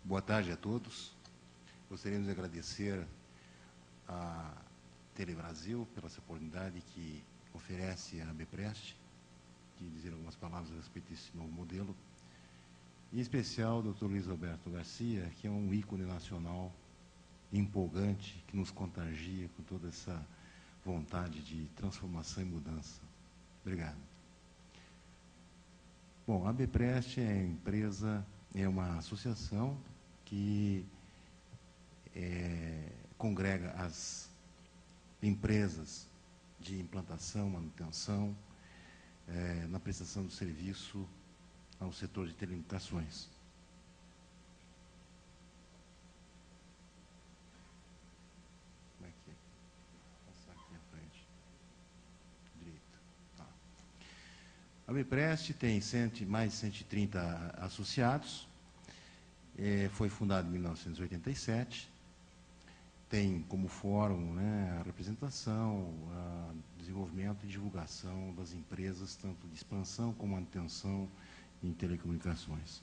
Boa tarde a todos. Gostaríamos de agradecer à Telebrasil pela essa oportunidade que oferece a ABPREST, de dizer algumas palavras a respeito desse novo modelo. Em especial, o Dr. Luiz Alberto Garcia, que é um ícone nacional empolgante, que nos contagia com toda essa vontade de transformação e mudança. Obrigado. Bom, a ABPREST é empresa, é uma associação que congrega as empresas de implantação, manutenção, na prestação do serviço ao setor de telecomunicações. Como é que é? Vou passar aqui à frente. Direito. Tá. A ABPREST tem mais de 130 associados, foi fundada em 1987, tem como fórum, né, a representação, desenvolvimento e divulgação das empresas, tanto de expansão como manutenção em telecomunicações.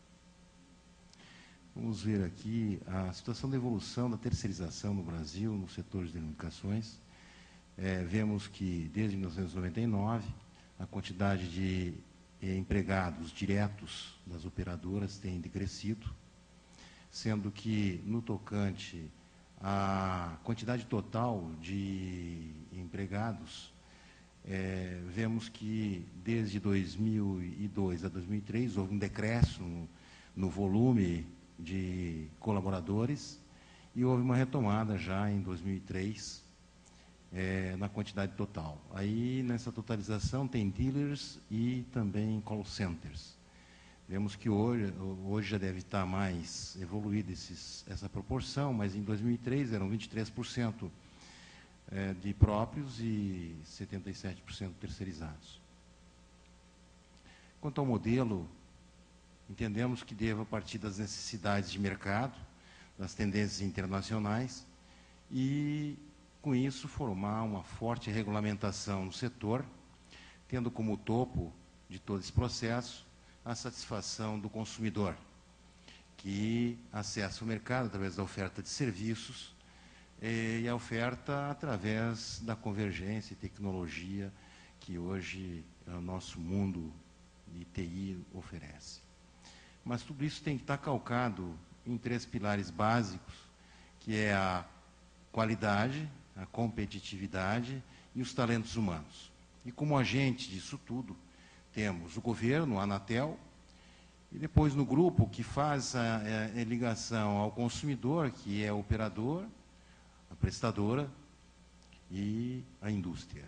Vamos ver aqui a situação da evolução da terceirização no Brasil, no setor de telecomunicações. Vemos que, desde 1999, a quantidade de empregados diretos das operadoras tem decrescido, sendo que, no tocante à quantidade total de empregados, vemos que, desde 2002 a 2003, houve um decréscimo no volume de colaboradores e houve uma retomada já em 2003, na quantidade total. Aí, nessa totalização, tem dealers e também call centers. Vemos que hoje já deve estar mais evoluída essa proporção, mas em 2003 eram 23% de próprios e 77% terceirizados. Quanto ao modelo, entendemos que deva partir das necessidades de mercado, das tendências internacionais e, com isso, formar uma forte regulamentação no setor, tendo como topo de todo esse processo a satisfação do consumidor, que acessa o mercado através da oferta de serviços e a oferta através da convergência e tecnologia que hoje o nosso mundo de TI oferece. Mas tudo isso tem que estar calcado em 3 pilares básicos, que é a qualidade, a competitividade e os talentos humanos. E como agente disso tudo, temos o governo, a Anatel, e depois no grupo que faz a ligação ao consumidor, que é o operador, a prestadora e a indústria.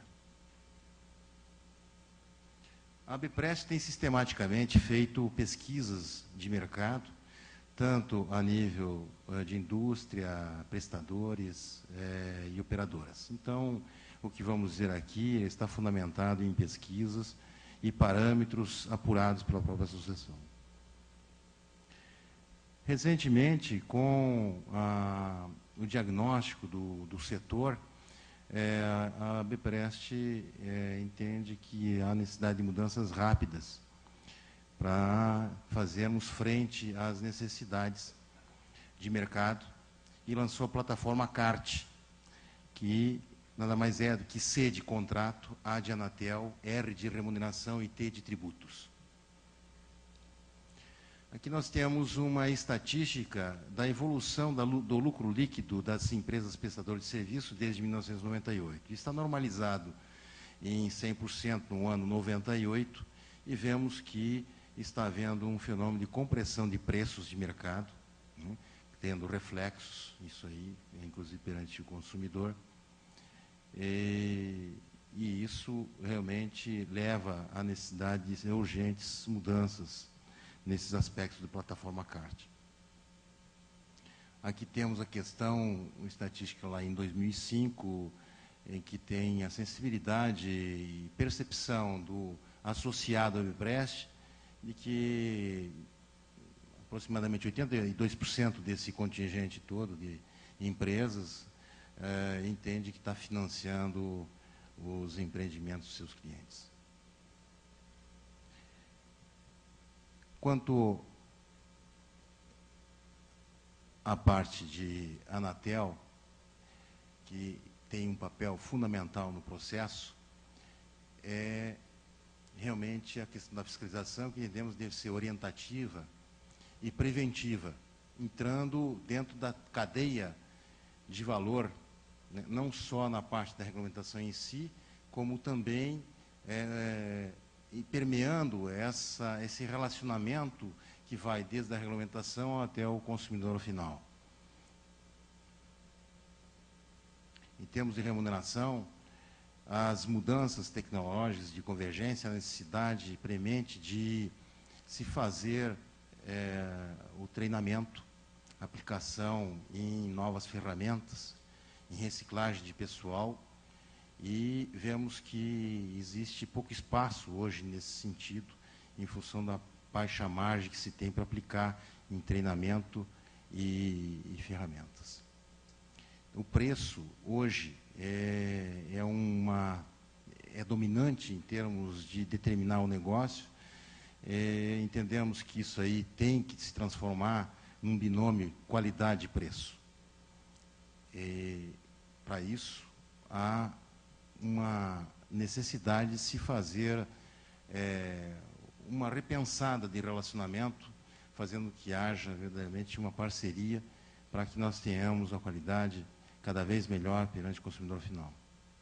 A ABPREST tem sistematicamente feito pesquisas de mercado, tanto a nível de indústria, prestadores e operadoras. Então, o que vamos dizer aqui está fundamentado em pesquisas e parâmetros apurados pela própria associação. Recentemente, com o diagnóstico do setor, a ABPREST entende que há necessidade de mudanças rápidas para fazermos frente às necessidades de mercado e lançou a plataforma CART, que nada mais é do que C de contrato, A de Anatel, R de remuneração e T de tributos. Aqui nós temos uma estatística da evolução do lucro líquido das empresas prestadoras de serviço desde 1998. Está normalizado em 100% no ano 98 e vemos que está havendo um fenômeno de compressão de preços de mercado, né, tendo reflexos, isso aí, inclusive perante o consumidor. E isso realmente leva à necessidade de urgentes mudanças nesses aspectos da plataforma CART. Aqui temos a questão estatística lá em 2005, em que tem a sensibilidade e percepção do associado ao ABPREST de que aproximadamente 82% desse contingente todo de empresas entende que está financiando os empreendimentos dos seus clientes. Quanto a parte de Anatel, que tem um papel fundamental no processo, é realmente a questão da fiscalização, que entendemos deve ser orientativa e preventiva, entrando dentro da cadeia de valor, né, não só na parte da regulamentação em si, como também e permeando esse relacionamento que vai desde a regulamentação até o consumidor final. Em termos de remuneração, as mudanças tecnológicas de convergência, a necessidade premente de se fazer o treinamento, aplicação em novas ferramentas, em reciclagem de pessoal, e vemos que existe pouco espaço hoje nesse sentido, em função da baixa margem que se tem para aplicar em treinamento e ferramentas. O preço, hoje, é dominante em termos de determinar o negócio. Entendemos que isso aí tem que se transformar num binômio qualidade e preço. Para isso, há uma necessidade de se fazer uma repensada de relacionamento, fazendo que haja verdadeiramente uma parceria para que nós tenhamos uma qualidade cada vez melhor perante o consumidor final.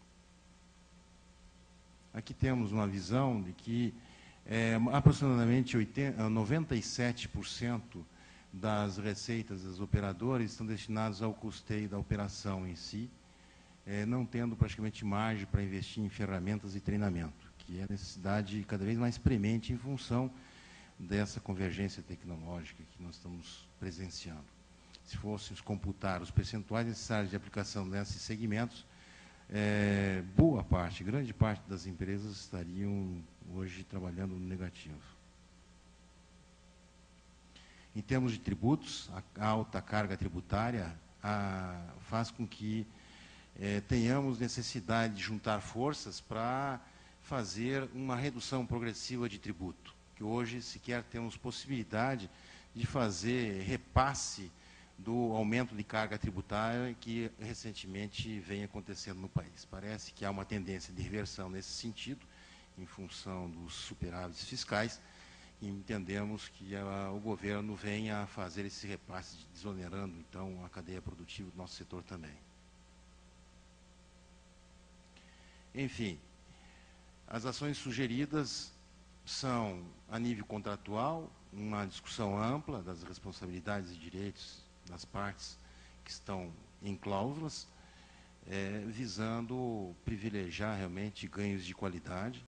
Aqui temos uma visão de que aproximadamente 97% das receitas dos operadores estão destinados ao custeio da operação em si, não tendo praticamente margem para investir em ferramentas e treinamento, que é a necessidade cada vez mais premente em função dessa convergência tecnológica que nós estamos presenciando. Se fôssemos computar os percentuais necessários de aplicação nesses segmentos, boa parte, grande parte das empresas estariam hoje trabalhando no negativo. Em termos de tributos, a alta carga tributária faz com que tenhamos necessidade de juntar forças para fazer uma redução progressiva de tributo, que hoje sequer temos possibilidade de fazer repasse do aumento de carga tributária que recentemente vem acontecendo no país. Parece que há uma tendência de reversão nesse sentido, em função dos superávites fiscais, e entendemos que o governo venha a fazer esse repasse, desonerando, então, a cadeia produtiva do nosso setor também. Enfim, as ações sugeridas são, a nível contratual, uma discussão ampla das responsabilidades e direitos das partes que estão em cláusulas, visando privilegiar realmente ganhos de qualidade,